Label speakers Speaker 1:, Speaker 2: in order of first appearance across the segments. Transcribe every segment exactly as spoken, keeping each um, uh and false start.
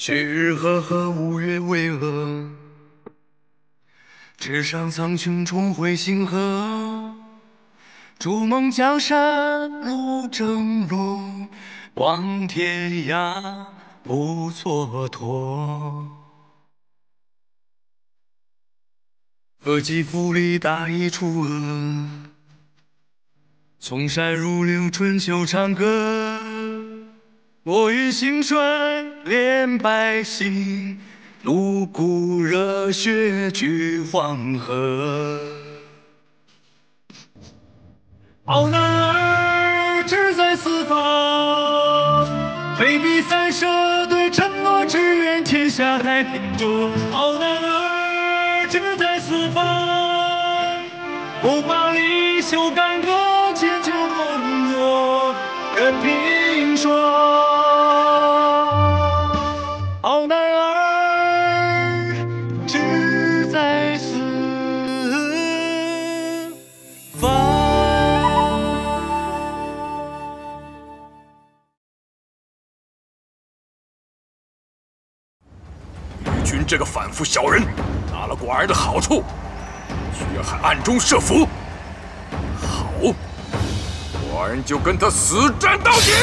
Speaker 1: 旭日赫赫，五月巍峨。纸上苍穹，重回星河。筑梦江山路峥嵘，望天涯不蹉跎。恶疾复利，大义除恶。从山如流，春秋长歌。我与兴衰连百姓，路古热血聚黄河。傲男儿志在四方，挥笔三舍对承诺，只愿天下太平歌。傲男儿志在四方，不把离休干戈，千秋梦我任评说。傲男儿志在四方。
Speaker 2: 于君这个反复小人，拿了寡人的好处，却还暗中设伏。好，寡人就跟他死战到底！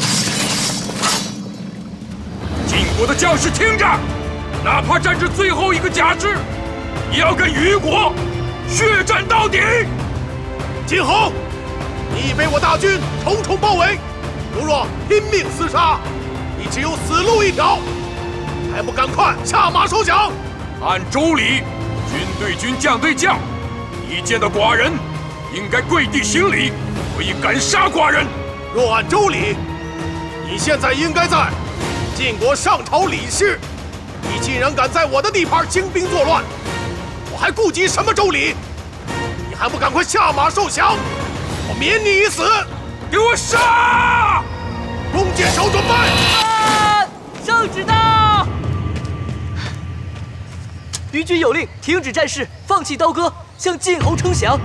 Speaker 2: 晋国的将士听着，哪怕战至最后一个甲士，也要跟虞国血战到底！
Speaker 3: 晋侯，你被我大军重重包围，如若拼命厮杀，你只有死路一条，还不赶快下马受降！
Speaker 2: 按周礼，军对军，将对将，你见到寡人，应该跪地行礼，不应敢杀寡人。
Speaker 3: 若按周礼，你现在应该在晋国上朝理事，你竟然敢在我的地盘兴兵作乱，我还顾及什么周礼？你还不赶快下马受降，我免你一死！
Speaker 2: 给我杀！
Speaker 3: 弓箭手准备！
Speaker 4: 啊！圣旨到！于军有令，停止战事，放弃刀戈，向晋侯称降。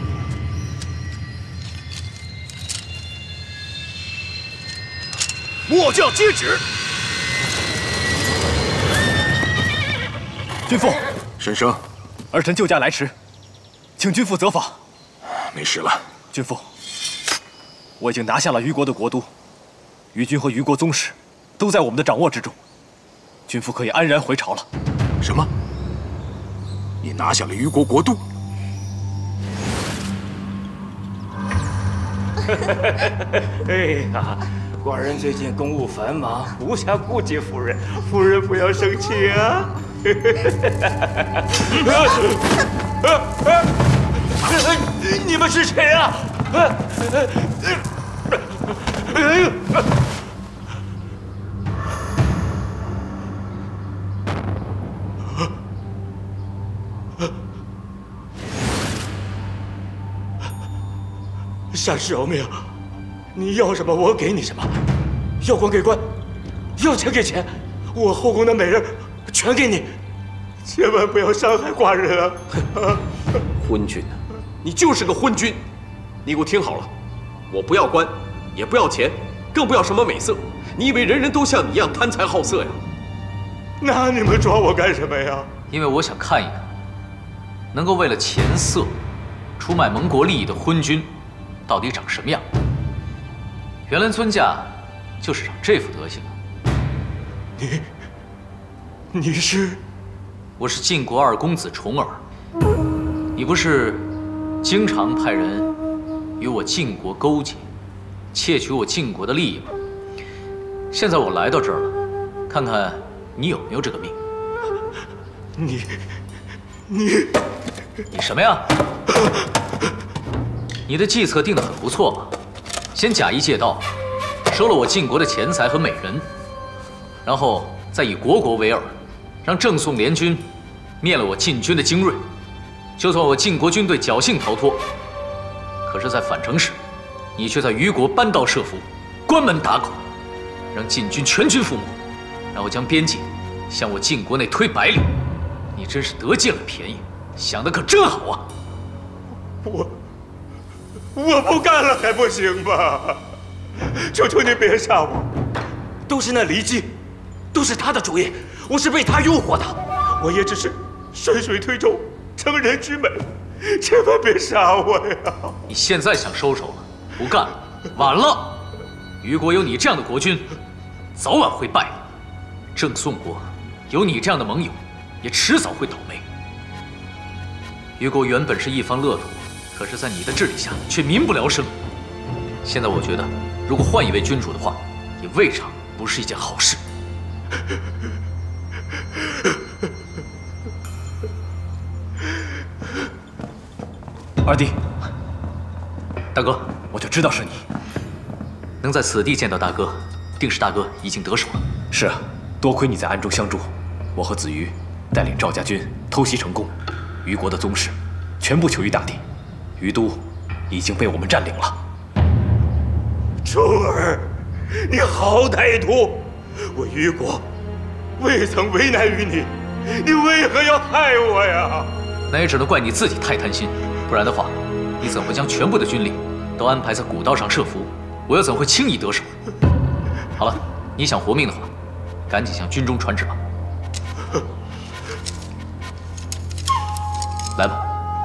Speaker 3: 末将接旨。
Speaker 5: 君父，
Speaker 2: 申生，
Speaker 5: 儿臣救驾来迟，请君父责罚。
Speaker 2: 没事了。
Speaker 5: 君父，我已经拿下了虞国的国都，虞军和虞国宗室都在我们的掌握之中，君父可以安然回朝了。
Speaker 2: 什么？你拿下了虞国国都？
Speaker 6: 哎呀，寡人最近公务繁忙，无暇顾及夫人，夫人不要生气啊！你们是谁啊？善士饶命！你要什么我给你什么，要官给官，要钱给钱，我后宫的美人全给你，千万不要伤害寡人啊！
Speaker 7: 昏君啊，你就是个昏君！你给我听好了，我不要官，也不要钱，更不要什么美色。你以为人人都像你一样贪财好色呀？
Speaker 6: 那你们抓我干什么呀？
Speaker 8: 因为我想看一看，能够为了钱色出卖盟国利益的昏君，到底长什么样。原来尊驾就是长这副德行啊！
Speaker 6: 你，你是？
Speaker 8: 我是晋国二公子重耳。你不是经常派人与我晋国勾结，窃取我晋国的利益吗？现在我来到这儿了，看看你有没有这个命。
Speaker 6: 你，你，
Speaker 8: 你什么呀？你的计策定得很不错嘛，先假意借道，收了我晋国的钱财和美人，然后再以国国为饵，让郑宋联军灭了我晋军的精锐。就算我晋国军队侥幸逃脱，可是，在返程时，你却在虞国搬刀设伏，关门打狗，让晋军全军覆没，然后将边境向我晋国内推百里。你真是得尽了便宜，想得可真好啊！
Speaker 6: 我。我不干了还不行吗？求求你别杀我！都是那骊姬， 都是他的主意，我是被他诱惑的，我也只是顺水推舟，成人之美，千万别杀我呀！
Speaker 8: 你现在想收手了，不干了，晚了。虞国有你这样的国君，早晚会败的；郑宋国有你这样的盟友，也迟早会倒霉。虞国原本是一方乐土，可是，在你的治理下却民不聊生。现在我觉得，如果换一位君主的话，也未尝不是一件好事。
Speaker 5: 二弟，
Speaker 8: 大哥，
Speaker 5: 我就知道是你。
Speaker 8: 能在此地见到大哥，定是大哥已经得手了。
Speaker 5: 是啊，多亏你在暗中相助，我和子瑜带领赵家军偷袭成功，虞国的宗室全部囚于大地，虞都已经被我们占领了。
Speaker 6: 周儿，你好歹毒！我虞国未曾为难于你，你为何要害我呀？
Speaker 8: 那也只能怪你自己太贪心，不然的话，你怎会将全部的军力都安排在古道上设伏？我又怎会轻易得手？好了，你想活命的话，赶紧向军中传旨吧。来吧。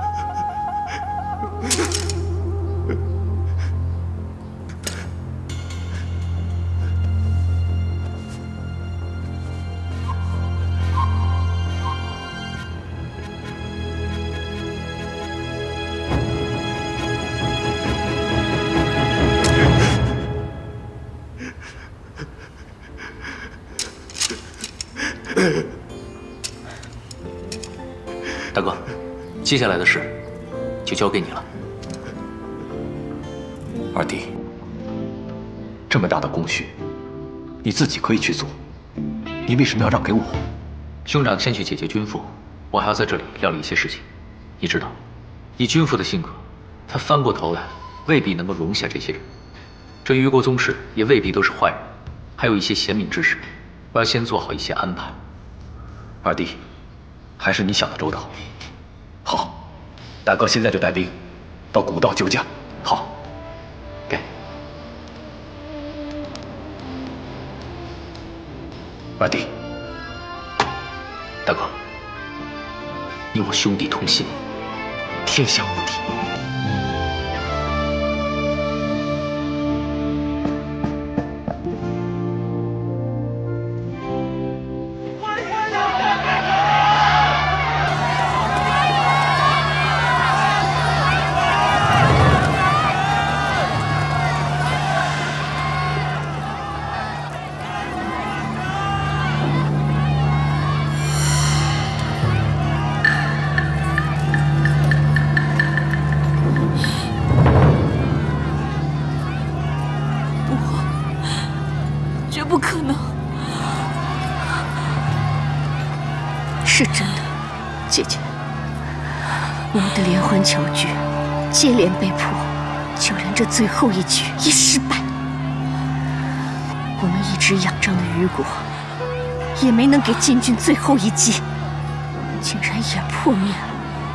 Speaker 8: 大哥，接下来的事就交给你了。
Speaker 5: 二弟，这么大的功勋，你自己可以去做，你为什么要让给我？
Speaker 8: 兄长先去解决军父，我还要在这里料理一些事情。你知道，以军父的性格，他翻过头来未必能够容下这些人。这虞国宗室也未必都是坏人，还有一些贤明之士，我要先做好一些安排。
Speaker 5: 二弟，还是你想的周到。好，大哥现在就带兵到古道救驾。
Speaker 8: 好，给。
Speaker 5: 二弟，
Speaker 8: 大哥，你我兄弟同心，天下无敌。
Speaker 9: 是真的，姐姐，我们的连环巧局接连被破，就连这最后一局也失败。我们一直仰仗的虞国，也没能给晋军最后一击，竟然也破灭了。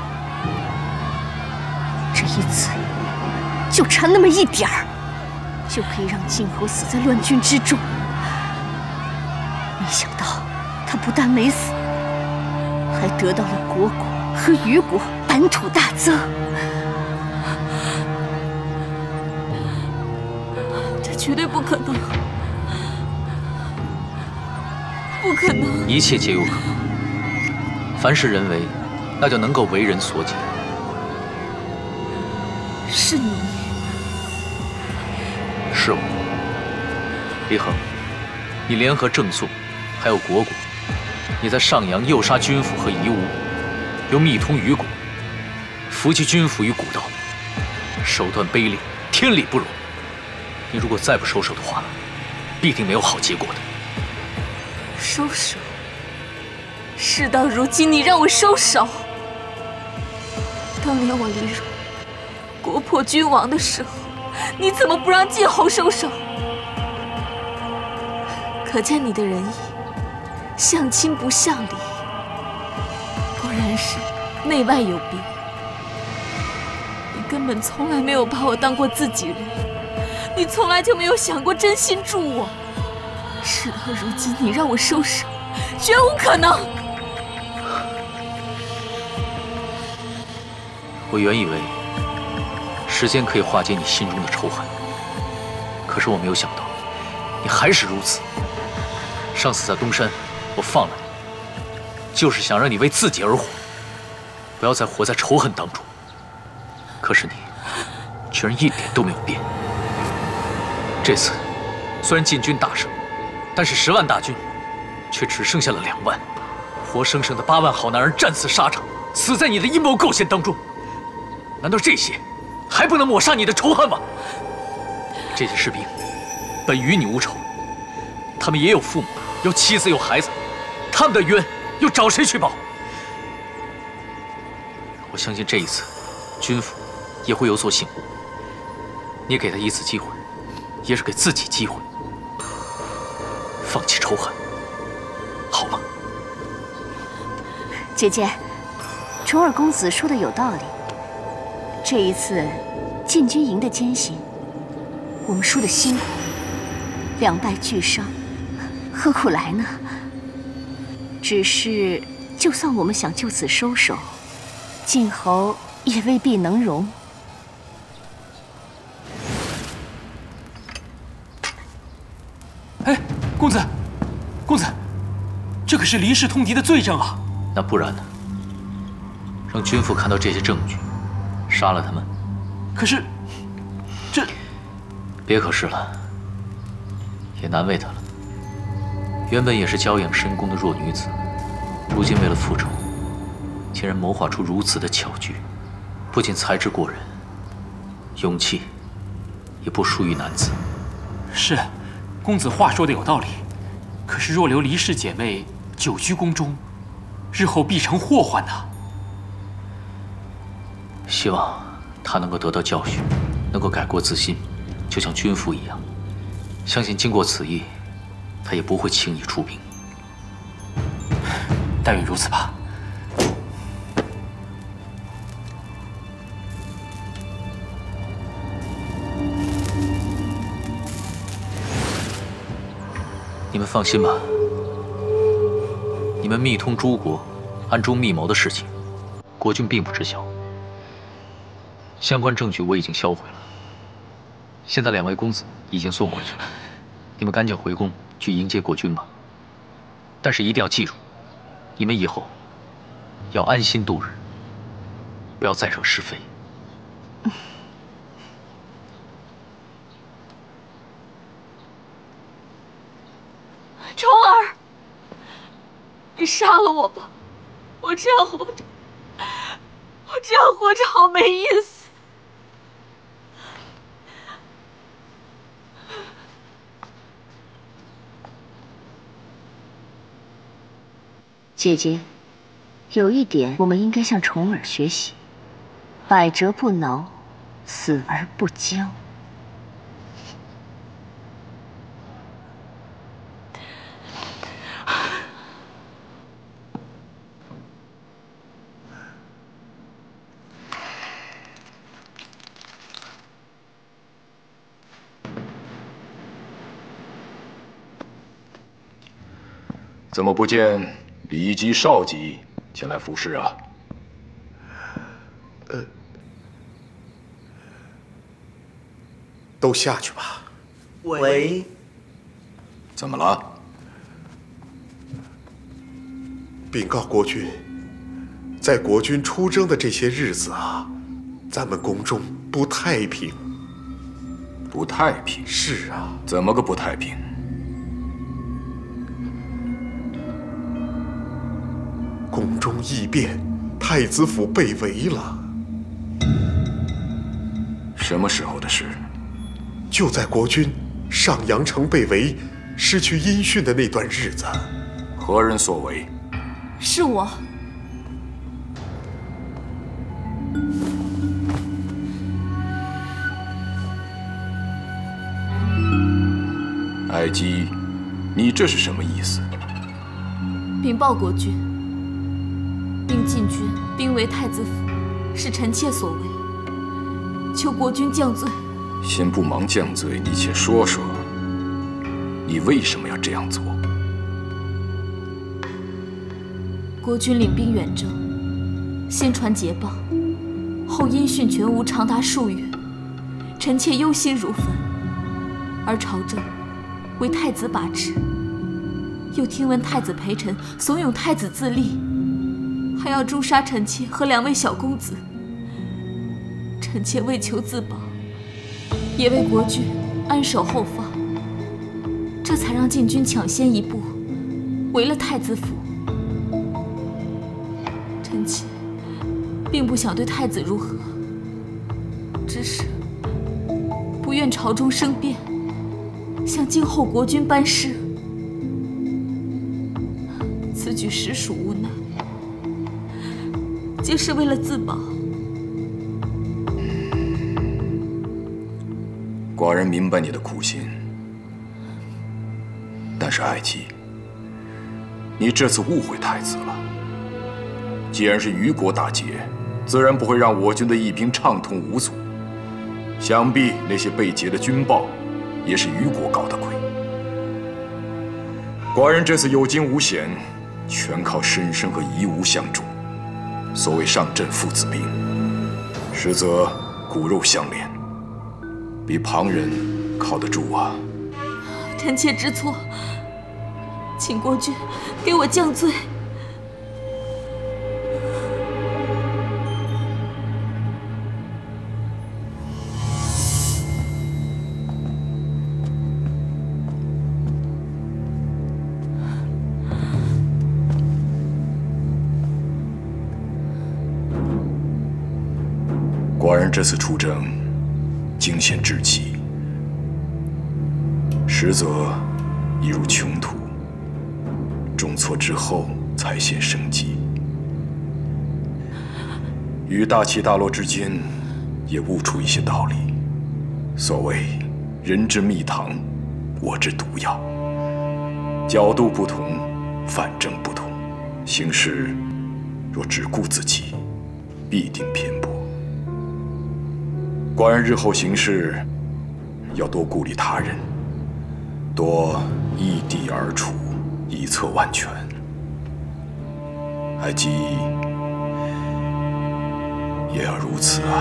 Speaker 9: 这一次，就差那么一点儿，就可以让晋侯死在乱军之中。没想到，他不但没死，还得到了虢国和虞国版图大增。
Speaker 10: 这绝对不可能，不可能！
Speaker 8: 一切皆有可能。凡是人为，那就能够为人所解。
Speaker 10: 是你，
Speaker 8: 是我。李恒，你联合郑宋，还有虢国。你在上阳诱杀军府和夷吾，又密通虞国，伏击军府于古道，手段卑劣，天理不容。你如果再不收手的话，必定没有好结果的。
Speaker 10: 收手？事到如今，你让我收手？当年我离戎，国破君亡的时候，你怎么不让晋侯收手？可见你的仁义。相亲不相离，果然是内外有别。你根本从来没有把我当过自己人，你从来就没有想过真心助我， 事到如今，你让我收手，绝无可能。
Speaker 8: 我原以为时间可以化解你心中的仇恨，可是我没有想到，你还是如此。上次在东山，我放了你，就是想让你为自己而活，不要再活在仇恨当中。可是你居然一点都没有变。这次虽然晋军大胜，但是十万大军却只剩下了两万，活生生的八万好男儿战死沙场，死在你的阴谋构陷当中。难道这些还不能抹杀你的仇恨吗？这些士兵本与你无仇，他们也有父母，有妻子，有孩子，他们的冤又找谁去报？我相信这一次，军府也会有所醒悟。你给他一次机会，也是给自己机会，放弃仇恨，好吗？
Speaker 9: 姐姐，重耳公子说的有道理。这一次禁军营的艰辛，我们输得辛苦，两败俱伤，何苦来呢？只是，就算我们想就此收手，晋侯也未必能容。
Speaker 6: 哎，公子，公子，这可是离世通敌的罪证啊！
Speaker 8: 那不然呢？让军父看到这些证据，杀了他们。
Speaker 6: 可是，这……
Speaker 8: 别可是了，也难为他了。原本也是娇养深宫的弱女子，如今为了复仇，竟然谋划出如此的巧局，不仅才智过人，勇气也不输于男子。
Speaker 6: 是，公子话说的有道理。可是若留离氏姐妹久居宫中，日后必成祸患呐。
Speaker 8: 希望他能够得到教训，能够改过自新，就像军父一样。相信经过此役，他也不会轻易出兵。
Speaker 6: 但愿如此吧。
Speaker 8: 你们放心吧，你们密通诸国、暗中密谋的事情，国君并不知晓。相关证据我已经销毁了。现在两位公子已经送回去了，你们赶紧回宫去迎接国君吧。但是一定要记住，你们以后要安心度日，不要再惹是非。
Speaker 10: 重耳，你杀了我吧！我这样活着，我这样活着好没意思。
Speaker 9: 姐姐，有一点我们应该向重耳学习：百折不挠，死而不僵。
Speaker 2: 怎么不见李吉、少吉前来服侍啊？
Speaker 3: 呃，都下去吧。
Speaker 11: 喂，
Speaker 2: 怎么了？
Speaker 3: 禀告国君，在国君出征的这些日子啊，咱们宫中不太平。
Speaker 2: 不太平？
Speaker 3: 是啊。
Speaker 2: 怎么个不太平？
Speaker 3: 宫中异变，太子府被围了。
Speaker 2: 什么时候的事？
Speaker 3: 就在国君上阳城被围、失去音讯的那段日子。
Speaker 2: 何人所为？
Speaker 10: 是我。
Speaker 2: 爱姬，你这是什么意思？
Speaker 10: 禀报国君，令禁军兵围太子府，是臣妾所为，求国君降罪。
Speaker 2: 先不忙降罪，你且说说， 你为什么要这样做？
Speaker 10: 国军领兵远征，先传捷报，后音讯全无，长达数月，臣妾忧心如焚。而朝政为太子把持，又听闻太子陪臣怂恿太子自立，还要诛杀臣妾和两位小公子。臣妾为求自保，也为国君安守后方，这才让禁军抢先一步围了太子府。臣妾并不想对太子如何，只是不愿朝中生变，向靖后国君班师。此举实属无奈，皆是为了自保。
Speaker 2: 寡人明白你的苦心，但是爱姬，你这次误会太子了。既然是虞国大捷，自然不会让我军的义兵畅通无阻。想必那些被劫的军报，也是虞国搞的鬼。寡人这次有惊无险，全靠申生和夷吾相助。所谓上阵父子兵，实则骨肉相连，比旁人靠得住啊。
Speaker 10: 臣妾知错，请国君给我降罪。
Speaker 2: 寡人这次出征，惊险至极，实则已入穷途，重挫之后才现生机。与大起大落之间，也悟出一些道理。所谓人之蜜糖，我之毒药，角度不同，反正不同。行事若只顾自己，必定偏颇。寡人日后行事，要多顾虑他人，多依地而处，以策万全。爱姬也要如此啊！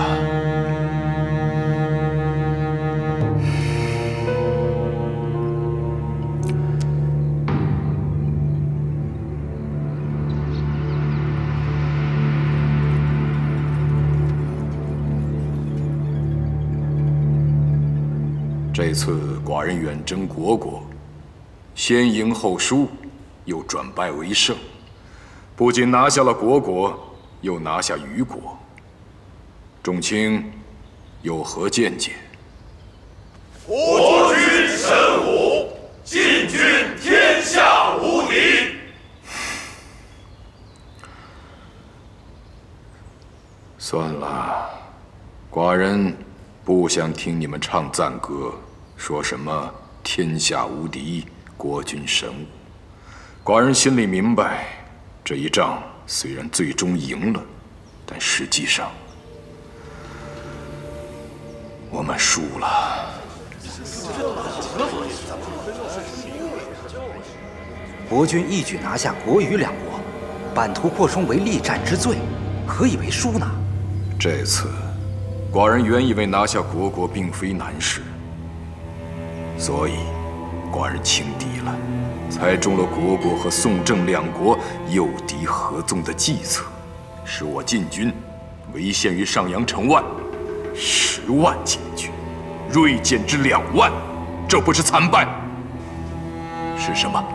Speaker 2: 这次寡人远征虢国，先赢后输，又转败为胜，不仅拿下了虢国，又拿下虞国。众卿有何见解？
Speaker 3: 国君神武，晋军天下无敌。
Speaker 2: 算了，寡人不想听你们唱赞歌，说什么天下无敌，国君神武。寡人心里明白，这一仗虽然最终赢了，但实际上我们输了。
Speaker 11: 国军一举拿下国虞两国，版图扩充为力战之最，何以为输呢？
Speaker 2: 这次寡人原以为拿下虢国并非难事，所以寡人轻敌了，才中了虢国和宋郑两国诱敌合纵的计策，使我晋军围陷于上阳城外，十万禁军锐减至两万，这不是惨败是什么？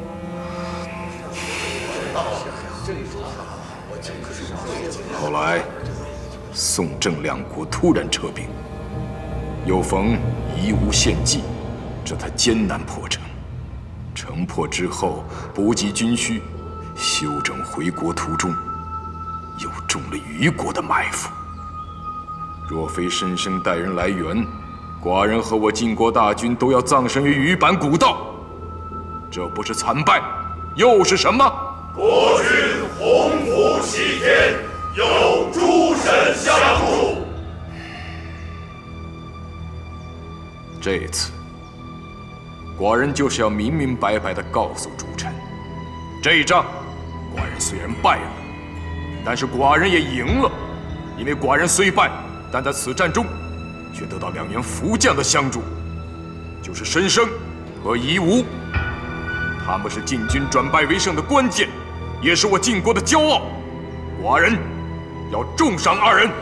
Speaker 2: 后来宋郑两国突然撤兵，又逢夷吾献计，这才艰难破城。城破之后，补给军需，休整回国途中，又中了虞国的埋伏。若非申生带人来援，寡人和我晋国大军都要葬身于虞坂古道。这不是惨败，又是什么？
Speaker 3: 国君鸿福齐天，有诸神相助。
Speaker 2: 这次寡人就是要明明白白地告诉诸臣，这一仗，寡人虽然败了，但是寡人也赢了，因为寡人虽败，但在此战中，却得到两员福将的相助，就是申生和夷吾，他们是晋军转败为胜的关键，也是我晋国的骄傲。寡人要重赏二人。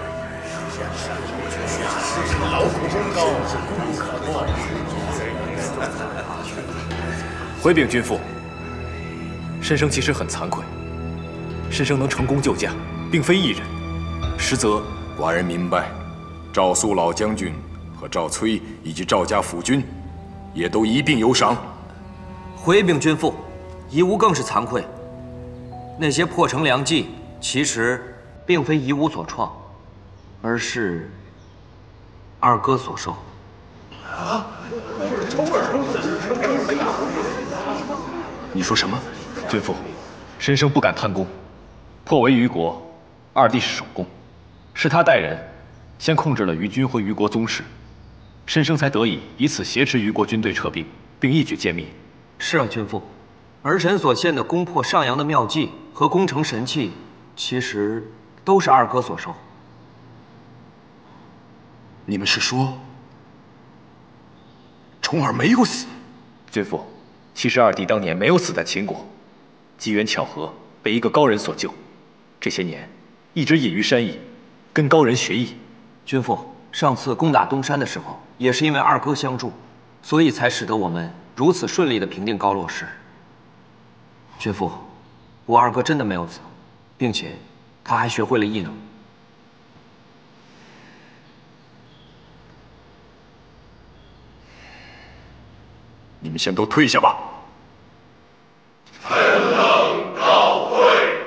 Speaker 5: 回禀君父，申生其实很惭愧。申生能成功救驾，并非一人，实则
Speaker 2: 寡人明白，赵肃老将军和赵崔以及赵家府军，也都一并有赏。
Speaker 11: 回禀君父，夷吾更是惭愧。那些破城良计，其实并非夷吾所创，而是二哥所受。啊！
Speaker 5: 你说什么？君父，申生不敢贪功，破围虞国，二弟是首功，是他带人先控制了虞军和虞国宗室，申生才得以以此挟持虞国军队撤兵，并一举歼灭。
Speaker 11: 是啊，君父，儿臣所献的攻破上阳的妙计和攻城神器，其实都是二哥所受。
Speaker 2: 你们是说，重耳没有死？
Speaker 5: 君父，其实二弟当年没有死在秦国，机缘巧合被一个高人所救，这些年一直隐于山野，跟高人学艺。
Speaker 11: 君父，上次攻打东山的时候，也是因为二哥相助，所以才使得我们如此顺利地平定高洛氏。君父，我二哥真的没有死，并且他还学会了异能。
Speaker 2: 你们先都退下吧。
Speaker 3: 臣等告退。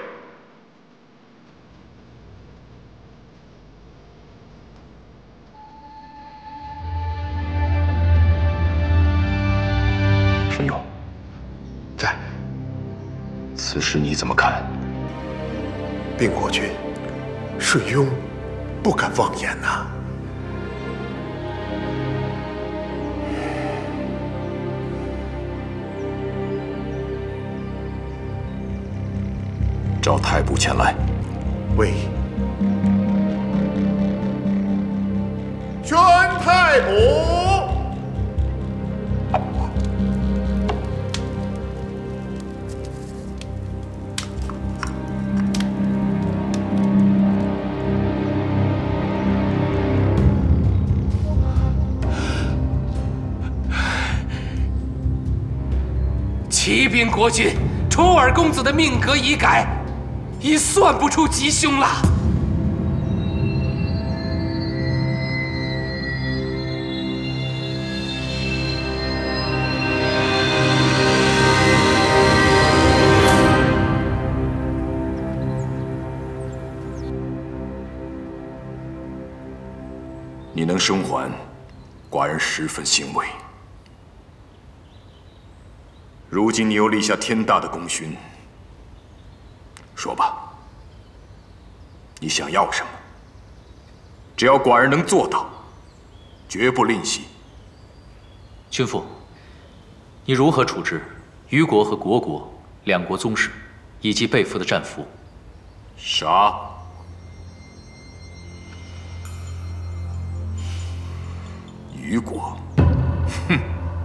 Speaker 2: 申勇，在。此事你怎么看？
Speaker 3: 禀国君，水庸不敢妄言呐、啊。
Speaker 2: 召太仆前来。
Speaker 3: 喂，宣太仆。
Speaker 12: 启禀国君，重耳公子的命格已改。已算不出吉凶了。
Speaker 2: 你能生还，寡人十分欣慰。如今你又立下天大的功勋。说吧，你想要什么？只要寡人能做到，绝不吝惜。
Speaker 8: 君父，你如何处置虞国和虢国两国宗室以及被俘的战俘？
Speaker 2: 杀！虞国，哼！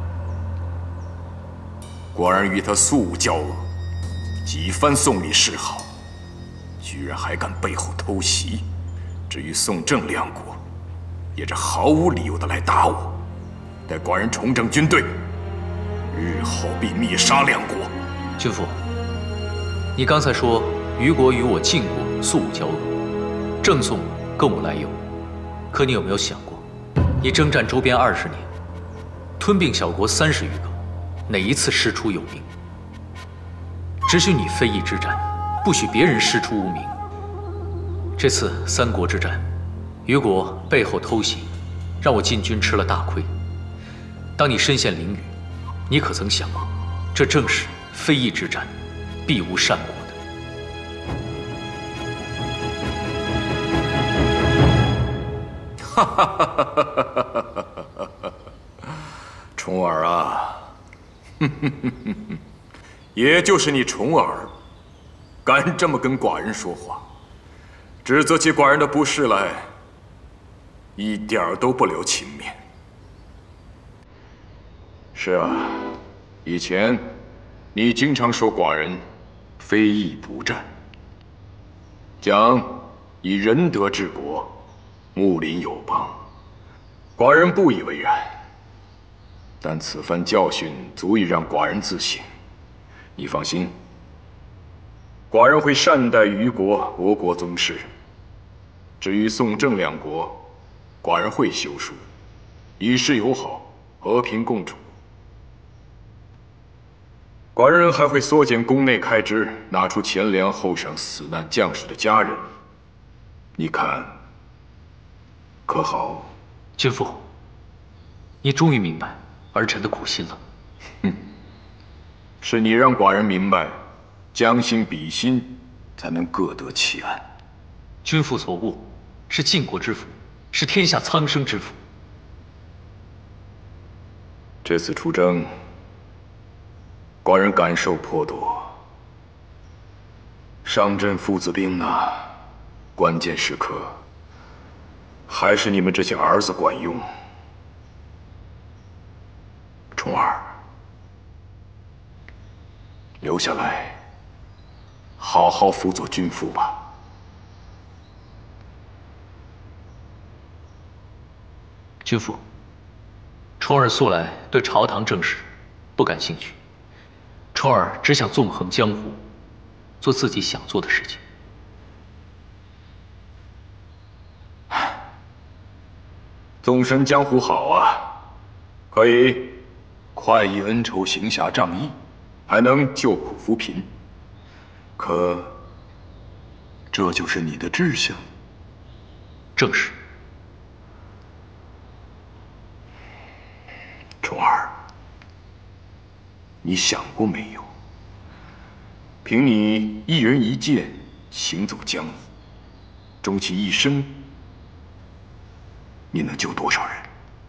Speaker 2: 寡人与他素无交恶，几番送礼示好。居然还敢背后偷袭！至于宋郑两国，也是毫无理由的来打我。待寡人重整军队，日后必灭杀两国。
Speaker 8: 君父，你刚才说虞国与我晋国素无交恶，郑宋更无来由。可你有没有想过，你征战周边二十年，吞并小国三十余个，哪一次师出有名？只许你非议之战。不许别人师出无名。这次三国之战，虞国背后偷袭，让我晋军吃了大亏。当你身陷囹圄，你可曾想过，这正是非义之战，必无善果
Speaker 2: 的。哈哈哈哈哈哈！重耳啊， 也就是你重耳，敢这么跟寡人说话，指责起寡人的不是来，一点儿都不留情面。是啊，以前你经常说寡人非义不战，讲以仁德治国，睦邻友邦，寡人不以为然。但此番教训足以让寡人自省。你放心，寡人会善待虞国、虢国宗室。至于宋郑两国，寡人会修书，以示友好，和平共处。寡人还会缩减宫内开支，拿出钱粮厚赏死难将士的家人。你看，可好？
Speaker 8: 君父，你终于明白儿臣的苦心了。
Speaker 2: 哼，是你让寡人明白，将心比心，才能各得其安。
Speaker 8: 君父所握，是晋国之福，是天下苍生之福。
Speaker 2: 这次出征，寡人感受颇多。上阵父子兵呐，关键时刻，还是你们这些儿子管用。重耳，留下来，好好辅佐君父吧。
Speaker 8: 君父，重耳素来对朝堂政事不感兴趣，重耳只想纵横江湖，做自己想做的事情。
Speaker 2: 纵身江湖好啊，可以快意恩仇，行侠仗义，还能救苦扶贫。可这就是你的志向？
Speaker 8: 正是。
Speaker 2: 重耳，你想过没有？凭你一人一剑行走江湖，终其一生，你能救多少人？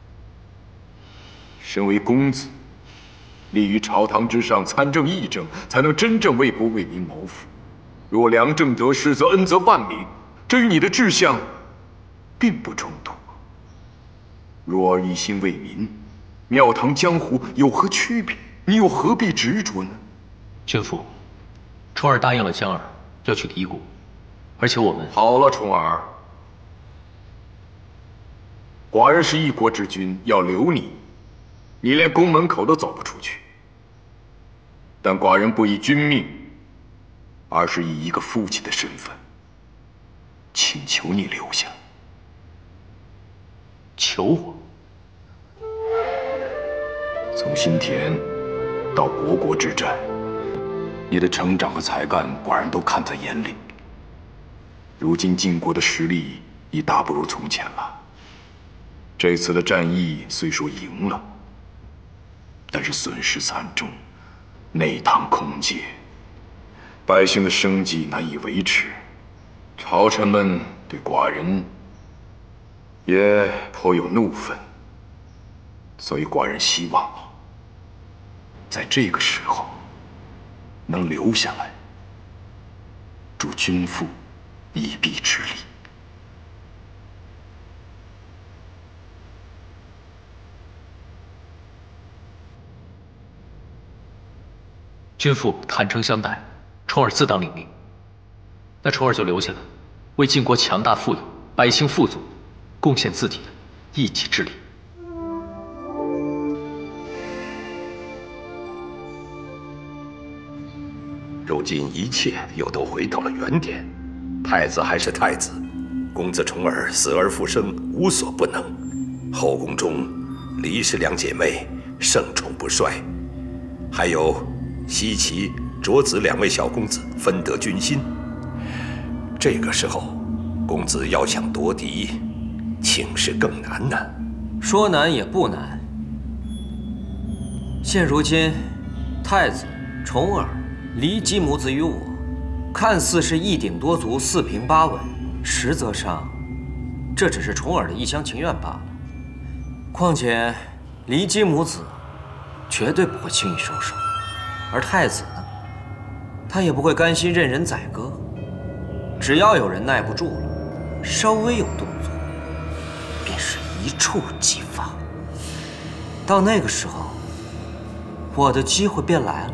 Speaker 2: 身为公子，立于朝堂之上，参政议政，才能真正为国为民谋福。若良政得失，则恩泽万民，这与你的志向并不冲突。若儿一心为民，庙堂江湖有何区别？你又何必执着呢？
Speaker 8: 君父，重耳答应了江儿要去敌国，而且我们……
Speaker 2: 好了，重耳，寡人是一国之君，要留你，你连宫门口都走不出去。但寡人不以君命，而是以一个父亲的身份，请求你留下。
Speaker 8: 求我？
Speaker 2: 从新田到虢国之战，你的成长和才干，寡人都看在眼里。如今晋国的实力已大不如从前了。这次的战役虽说赢了，但是损失惨重，内堂空竭，百姓的生计难以维持，朝臣们对寡人也颇有怒愤，所以寡人希望在这个时候能留下来，助君父一臂之力。
Speaker 8: 君父坦诚相待，重耳自当领命。那重耳就留下来，为晋国强大富有、百姓富足，贡献自己的一己之力。
Speaker 13: 如今一切又都回到了原点，太子还是太子，公子重耳死而复生，无所不能。后宫中，黎氏两姐妹盛宠不衰，还有奚齐、卓子两位小公子分得军心。这个时候，公子要想夺嫡，请示更难呢。
Speaker 11: 说难也不难。现如今，太子、重耳、骊姬母子与我，看似是一鼎多足、四平八稳，实则上，这只是重耳的一厢情愿罢了。况且，骊姬母子绝对不会轻易收手。而太子呢，他也不会甘心任人宰割。只要有人耐不住了，稍微有动作，便是一触即发。到那个时候，我的机会便来了。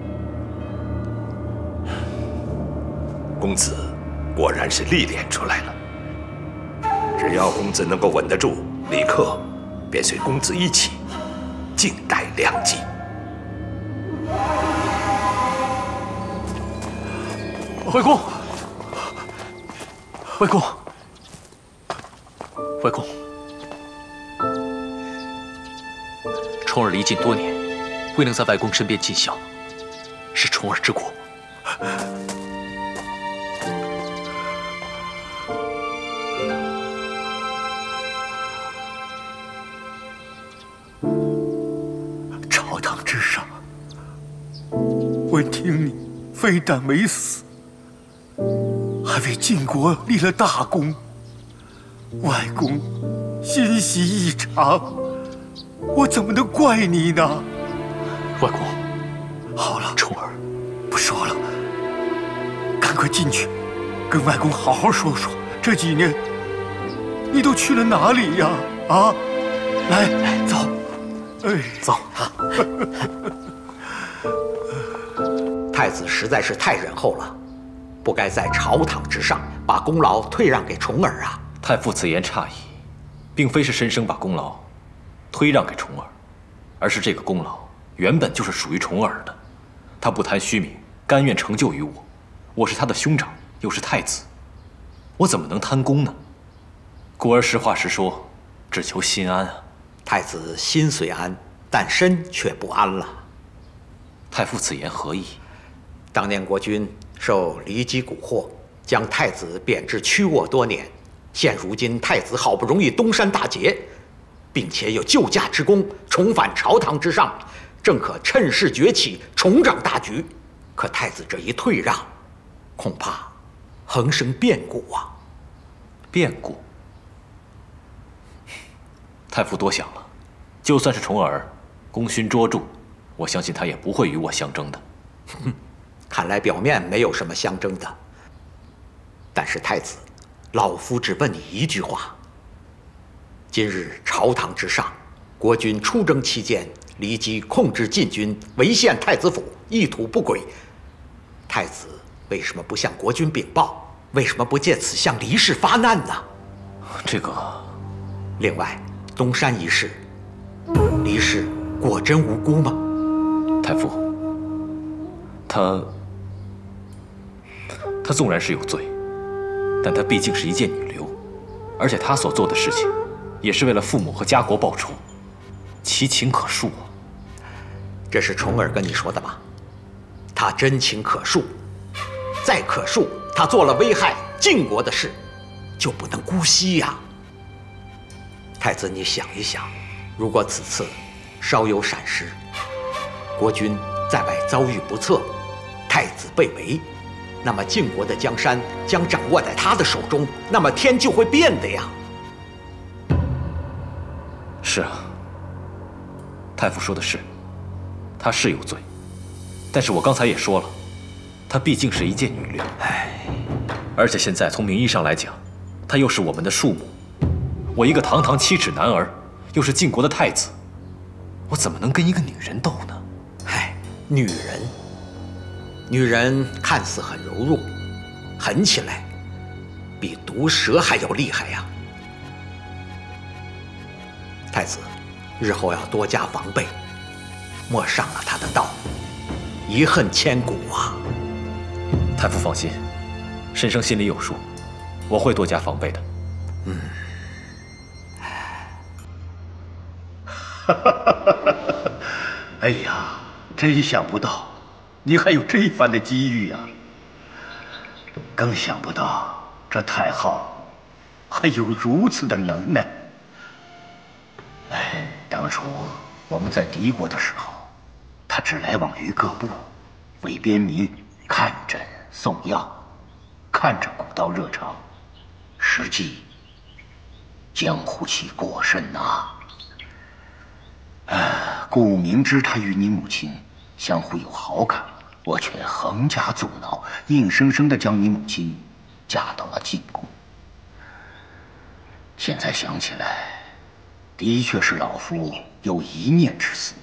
Speaker 13: 公子果然是历练出来了。只要公子能够稳得住，立刻便随公子一起静待良机。
Speaker 5: 魏公，魏公，魏公，
Speaker 8: 重耳离晋多年，未能在外公身边尽孝，是重耳之过。
Speaker 1: 朝堂之上，闻听你非但没死，还为晋国立了大功，外公欣喜异常，我怎么能怪你呢？
Speaker 5: 外公，
Speaker 1: 好了，
Speaker 8: 重耳，
Speaker 1: 不说了，赶快进去，跟外公好好说说，这几年你都去了哪里呀？啊，来，走，哎，
Speaker 14: 走啊！太子实在是太仁厚了，不该在朝堂之上把功劳退让给重耳啊！
Speaker 5: 太傅此言差矣，并非是申生把功劳推让给重耳，而是这个功劳原本就是属于重耳的。他不贪虚名，甘愿成就于我。我是他的兄长，又是太子，我怎么能贪功呢？故而实话实说，只求心安啊！
Speaker 14: 太子心虽安，但身却不安了。
Speaker 5: 太傅此言何意？
Speaker 14: 当年国君受骊姬蛊惑，将太子贬至曲沃多年。现如今太子好不容易东山大捷，并且有救驾之功，重返朝堂之上，正可趁势崛起，重掌大局。可太子这一退让，恐怕横生变故啊！
Speaker 5: 变故？太傅多想了，就算是重耳功勋卓著，我相信他也不会与我相争的。
Speaker 14: 哼，看来表面没有什么相争的。但是太子，老夫只问你一句话：今日朝堂之上，国君出征期间，骊姬控制禁军，围陷太子府，意图不轨。太子为什么不向国君禀报？为什么不借此向骊氏发难呢？
Speaker 5: 这个……
Speaker 14: 另外，东山一事，骊氏果真无辜吗？
Speaker 5: 太傅，他……他纵然是有罪，但他毕竟是一介女流，而且他所做的事情，也是为了父母和家国报仇，其情可恕啊。
Speaker 14: 这是重耳跟你说的吗？他真情可恕，再可恕，他做了危害晋国的事，就不能姑息呀。太子，你想一想，如果此次稍有闪失，国君在外遭遇不测，太子被围，那么晋国的江山将掌握在他的手中，那么天就会变的呀。
Speaker 5: 是啊，太傅说的是，他是有罪，但是我刚才也说了，他毕竟是一介女流，唉，而且现在从名义上来讲，他又是我们的庶母，我一个堂堂七尺男儿，又是晋国的太子，我怎么能跟一个女人斗呢？
Speaker 14: 唉，女人，女人看似很柔弱，狠起来比毒蛇还要厉害呀。太子，日后要多加防备，莫上了他的当，遗恨千古啊！
Speaker 5: 太傅放心，申生心里有数，我会多加防备的。
Speaker 14: 嗯。
Speaker 15: 哎呀，真想不到，你还有这番的机遇呀！更想不到这太昊还有如此的能耐。哎，当初我们在敌国的时候，他只来往于各部，为边民看诊送药，看着古道热肠，实际江湖气过甚呐。啊， 顾明知他与你母亲相互有好感，我却横加阻挠，硬生生的将你母亲嫁到了晋国。现在想起来，的确是老夫有一念之私，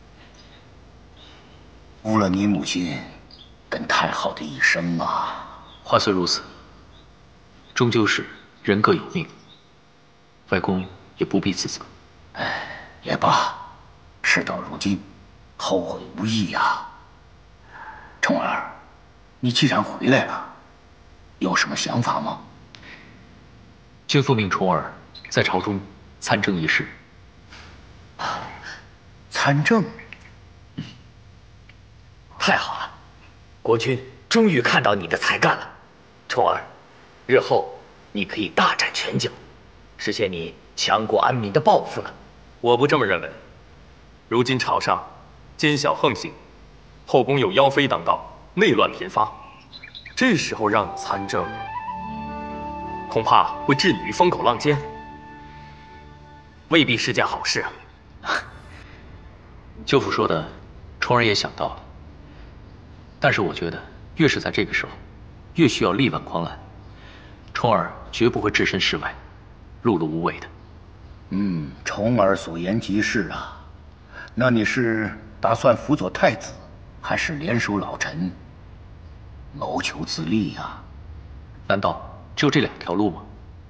Speaker 15: 误了你母亲跟太后的一生啊。
Speaker 8: 话虽如此，终究是人各有命，外公也不必自责。
Speaker 15: 哎，也罢，事到如今，后悔无益呀。冲儿，你既然回来了，有什么想法吗？
Speaker 8: 君父命重儿在朝中参政一事。
Speaker 15: 参政？
Speaker 14: 太好了，国君终于看到你的才干了。冲儿，日后你可以大展拳脚，实现你强国安民的抱负了。
Speaker 16: 我不这么认为。如今朝上奸小横行，后宫有妖妃当道，内乱频发，这时候让你参政，恐怕会置你于风口浪尖，未必是件好事啊。
Speaker 8: 舅父说的，重儿也想到了。但是我觉得，越是在这个时候，越需要力挽狂澜。重儿绝不会置身事外，碌碌无为的。
Speaker 15: 嗯，重儿所言极是啊。那你是打算辅佐太子，还是联手老臣，谋求自立呀？
Speaker 8: 难道只有这两条路吗？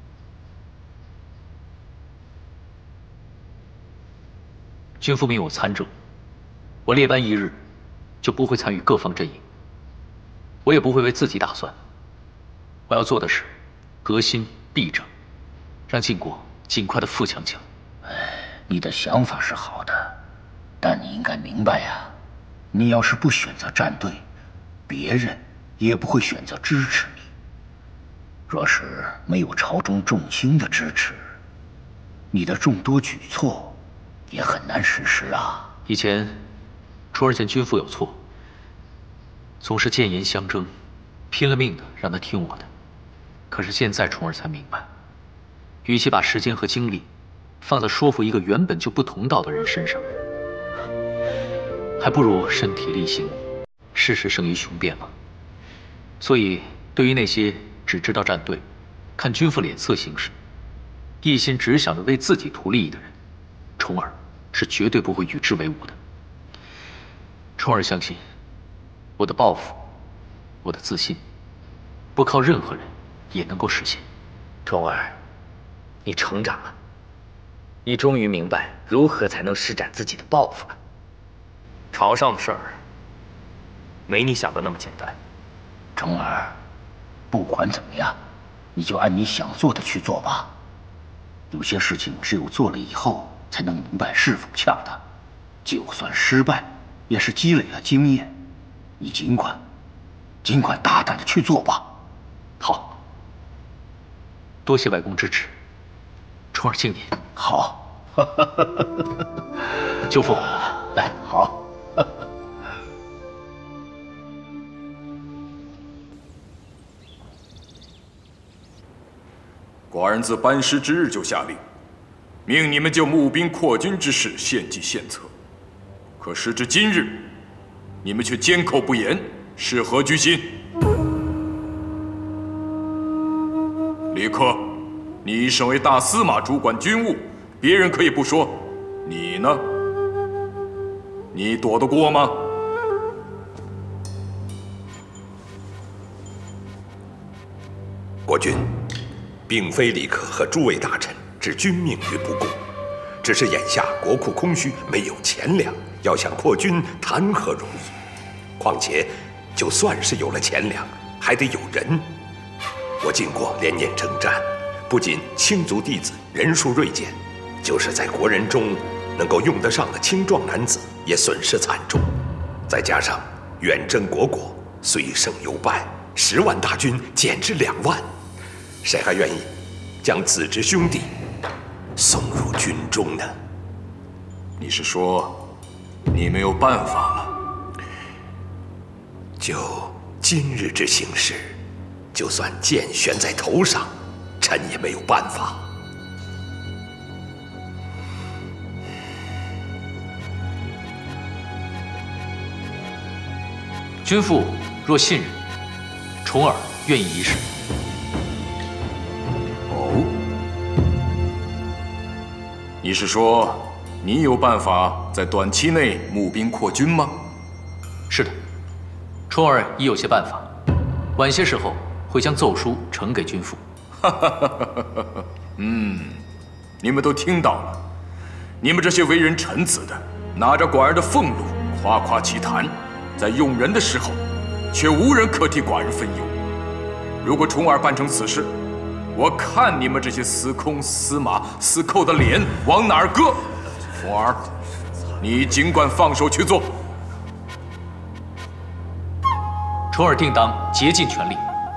Speaker 8: 君父命我参政，我列班一日，就不会参与各方阵营，我也不会为自己打算。我要做的是革新弊政，让晋国尽快的富强起来。
Speaker 15: 哎，你的想法是好的，但你应该明白呀，你要是不选择站队，别人也不会选择支持你。若是没有朝中众卿的支持，你的众多举措也很难实施啊。
Speaker 8: 以前，重儿见君父有错，总是谏言相争，拼了命的让他听我的。可是现在重儿才明白，与其把时间和精力放在说服一个原本就不同道的人身上，还不如身体力行，事事胜于雄辩嘛。所以，对于那些只知道站队、看君父脸色行事、一心只想着为自己图利益的人，重儿是绝对不会与之为伍的。重儿相信，我的抱负，我的自信，不靠任何人也能够实现。
Speaker 14: 重儿，你成长了，你终于明白如何才能施展自己的抱负了。
Speaker 16: 朝上的事儿，没你想的那么简单。
Speaker 15: 重儿，不管怎么样，你就按你想做的去做吧。有些事情只有做了以后，才能明白是否恰当。就算失败，也是积累了经验。你尽管，尽管大胆的去做吧。
Speaker 8: 好，多谢外公支持，重儿敬您。
Speaker 15: 好，
Speaker 8: 舅父，
Speaker 15: 来，好。
Speaker 2: 寡人自班师之日就下令，命你们就募兵扩军之事献计献策。可时至今日，你们却缄口不言，是何居心？李克，你身为大司马，主管军务，别人可以不说，你呢？你躲得过吗？
Speaker 13: 国君，并非李克和诸位大臣置君命于不顾，只是眼下国库空虚，没有钱粮，要想扩军，谈何容易？况且，就算是有了钱粮，还得有人。我晋国连年征战，不仅亲族弟子人数锐减，就是在国人中能够用得上的青壮男子也损失惨重。再加上远征虢国，虽胜犹败，十万大军减至两万。谁还愿意将自知兄弟送入军中呢？
Speaker 2: 你是说你没有办法了？
Speaker 13: 就今日之形势，就算剑悬在头上，臣也没有办法。
Speaker 8: 君父若信任，重耳愿意一试。
Speaker 2: 哦，你是说你有办法在短期内募兵扩军吗？
Speaker 8: 是的，重耳已有些办法，晚些时候会将奏书呈给君父。
Speaker 2: 嗯，你们都听到了，你们这些为人臣子的，拿着寡人的俸禄夸夸其谈，在用人的时候，却无人可替寡人分忧。如果重耳办成此事，我看你们这些司空、司马、司寇的脸往哪儿搁！重耳，你尽管放手去做。
Speaker 8: 重耳定当竭尽全力。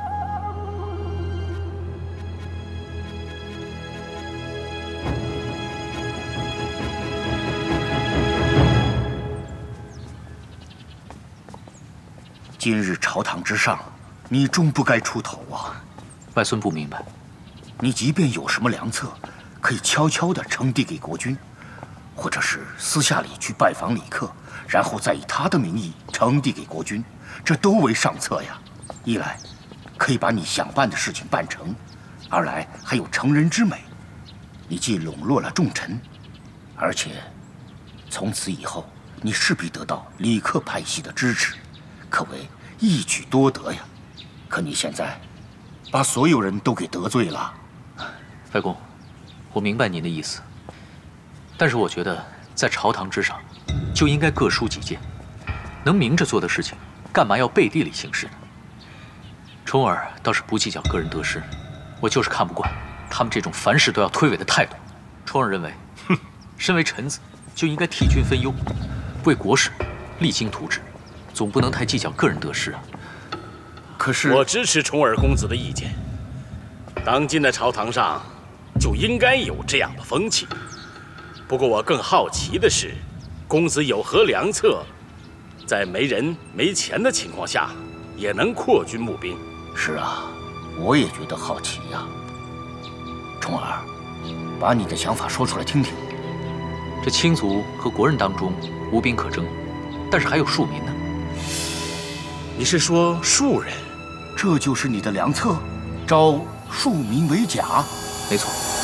Speaker 15: 今日朝堂之上，你终不该出头啊！
Speaker 8: 外孙不明白，
Speaker 15: 你即便有什么良策，可以悄悄地呈递给国君，或者是私下里去拜访李克，然后再以他的名义呈递给国君，这都为上策呀。一来可以把你想办的事情办成，二来还有成人之美。你既笼络了众臣，而且从此以后你势必得到李克派系的支持。可谓一举多得呀！可你现在把所有人都给得罪了。
Speaker 8: 外公，我明白您的意思，但是我觉得在朝堂之上就应该各抒己见，能明着做的事情，干嘛要背地里行事呢？重耳倒是不计较个人得失，我就是看不惯他们这种凡事都要推诿的态度。重耳认为，哼，身为臣子就应该替君分忧，为国事励精图治。总不能太计较个人得失啊。
Speaker 15: 可是
Speaker 3: 我支持重耳公子的意见。当今的朝堂上就应该有这样的风气。不过我更好奇的是，公子有何良策，在没人没钱的情况下，也能扩军募兵？
Speaker 15: 是啊，我也觉得好奇呀。重耳，把你的想法说出来听听。
Speaker 8: 这卿族和国人当中无兵可争，但是还有庶民呢。
Speaker 3: 你是说庶人？
Speaker 15: 这就是你的良策，招庶民为甲？
Speaker 8: 没错。